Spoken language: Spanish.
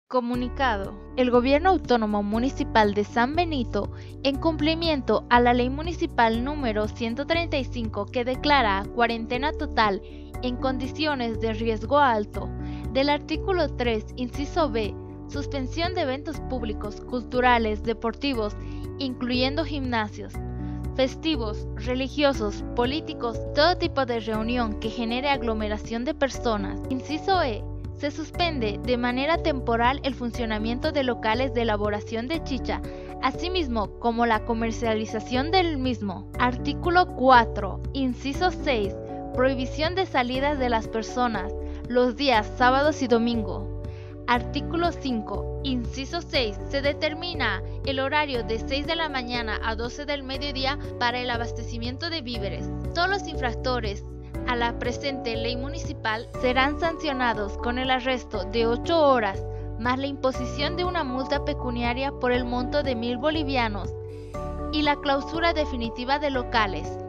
Comunicado. El Gobierno Autónomo Municipal de San Benito, en cumplimiento a la Ley Municipal número 135 que declara cuarentena total en condiciones de riesgo alto, del artículo 3, inciso B, suspensión de eventos públicos, culturales, deportivos, incluyendo gimnasios, festivos, religiosos, políticos, todo tipo de reunión que genere aglomeración de personas. Inciso E. Se suspende de manera temporal el funcionamiento de locales de elaboración de chicha, asimismo como la comercialización del mismo. Artículo 4, inciso 6. Prohibición de salidas de las personas los días sábados y domingo. Artículo 5, inciso 6. Se determina el horario de 6 de la mañana a 12 del mediodía para el abastecimiento de víveres. Todos los infractores a la presente ley municipal serán sancionados con el arresto de 8 horas más la imposición de una multa pecuniaria por el monto de 1.000 bolivianos y la clausura definitiva de locales.